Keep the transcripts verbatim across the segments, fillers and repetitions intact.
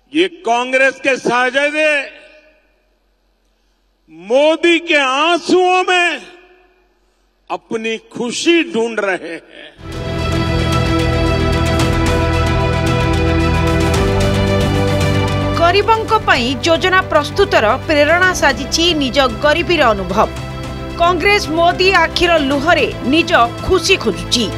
ये कांग्रेस के साजिदे मोदी के आंसुओं में अपनी खुशी ढूंढ रहे हैं। गरीबों पई योजना प्रस्तुतर प्रेरणा साजिछि निज गरीबीर अनुभव। कांग्रेस मोदी आखिर लुहरे निज खुशी खोजुछि।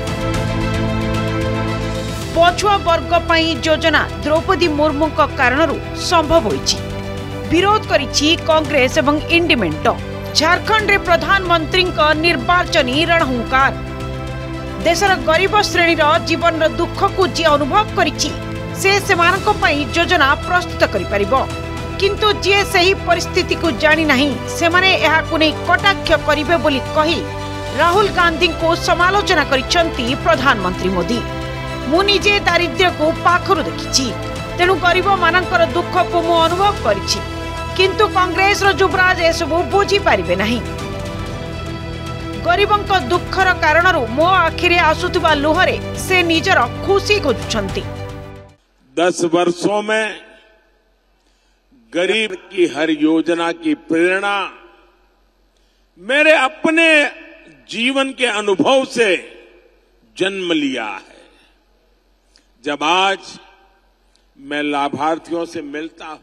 पछुआ वर्ग पई योजना द्रौपदी मुर्मू कारणरू संभव होइछि। विरोध करिछि कांग्रेस एवं इंडिमेंट। झारखंड रे प्रधानमंत्री निर्वाचनी रणहुंकार। देशर गरीब श्रेणीर जीवन दुख को जी अनुभव करिछि से सेमानक पई योजना प्रस्तुत करि परिबो, किंतु जे सही परिस्थिति को जानि नाही सेमाने एहा कुनै कटाक्ष करिवे बोली कहि राहुल गांधी को समालोचना करिसंती प्रधानमंत्री मोदी। मु निजे दारिद्र्य को पाखरु देखिछि, तेणु गरीब मानकर दुख को मु अनुभव करिछि, किंतु कांग्रेस रो युवराज एसबु बुझी पारिबे नाही। गरीबंक दुखर कारणरू मो आखिरे आसुथबा लुहरे से निजर खुशी खोजुछंती। दस वर्षों में गरीब की हर योजना की प्रेरणा मेरे अपने जीवन के अनुभव से जन्म लिया है। जब आज मैं लाभार्थियों से मिलता हूं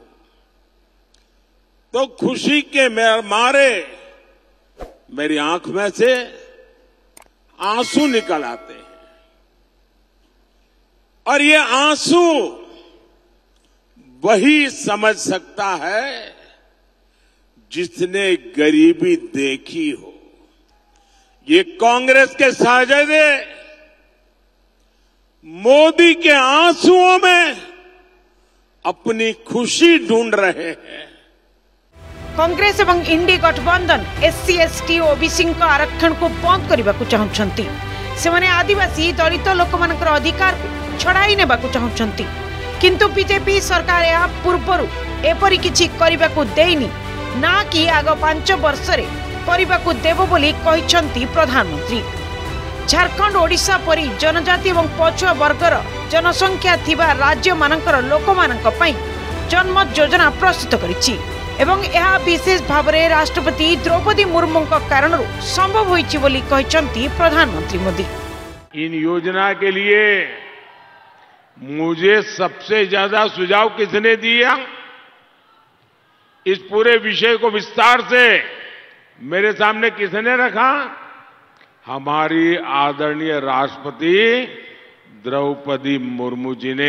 तो खुशी के मारे मेरी आंख में से आंसू निकल आते हैं, और ये आंसू वही समझ सकता है जिसने गरीबी देखी हो। ये कांग्रेस के साजिदे मोदी के आंसुओं में अपनी खुशी ढूंढ रहे हैं। कांग्रेस एवं इंडी गठबंधन एससी एसटी ओबीसी आरक्षण को बंद करने को चाहते। सेमाने आदिवासी दलित लोकमानकर अधिकार को छड़ाई नेबा को चाहते, किंतु बीजेपी सरकार या पूर्वरु एपरि किछि करिबा को देइनी, ना कि आग पांच वर्ष रे करिबा को देबो बोली कहिसंती प्रधानमंत्री। झारखंड ओडिशा परि जनजाति एवं पछुआ वर्गर जनसंख्या थिबा राज्य मानकर लोकमानक पई जन्म योजना प्रस्तुत करिछि एवं यह विशेष भाव में राष्ट्रपति द्रौपदी मुर्मू कारण संभव होइछि बोली कहिसंती प्रधानमंत्री मोदी। इन योजना के लिए मुझे सबसे ज्यादा सुझाव किसने दिया, इस पूरे विषय को विस्तार से मेरे सामने किसने रखा? हमारी आदरणीय राष्ट्रपति द्रौपदी मुर्मू जी ने।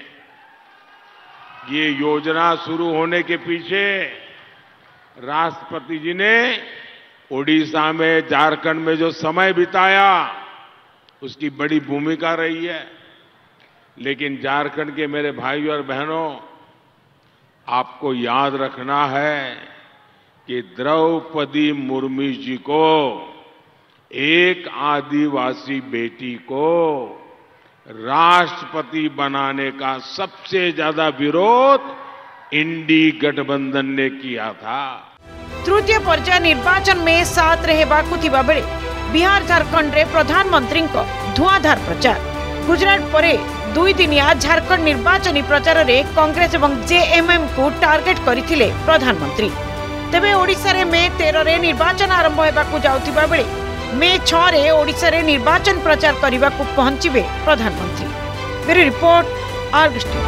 ये योजना शुरू होने के पीछे राष्ट्रपति जी ने ओडिशा में, झारखंड में जो समय बिताया उसकी बड़ी भूमिका रही है। लेकिन झारखंड के मेरे भाइयों और बहनों, आपको याद रखना है कि द्रौपदी मुर्मू जी को, एक आदिवासी बेटी को राष्ट्रपति बनाने का सबसे ज्यादा विरोध इंडी गठबंधन ने किया था। तृतीय पर्याय निर्वाचन में सात हेबाकु थिबा बेले बिहार झारखंड रे प्रधानमंत्री को धुआंधार प्रचार। गुजरात परे दुई दिनिया झारखंड निर्वाचनी प्रचार रे कांग्रेस एवं जेएमएम को टार्गेट करथिले प्रधानमंत्री। तेबे ओडिशा रे मे तेरह रे निर्वाचन आरंभ हेबाकु जाउथिबा बेले मे छह रे ओडिशा रे निर्वाचन प्रचार करने को पहुंचे प्रधानमंत्री। मेरी रिपोर्ट, आर्गस टीवी।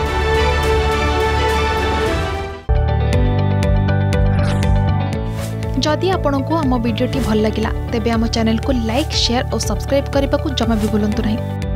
जदि आपंक आम भिडी भल लगा तेब आम चैनल को लाइक, शेयर और सब्सक्राइब करने को जमा भी भूलु नहीं।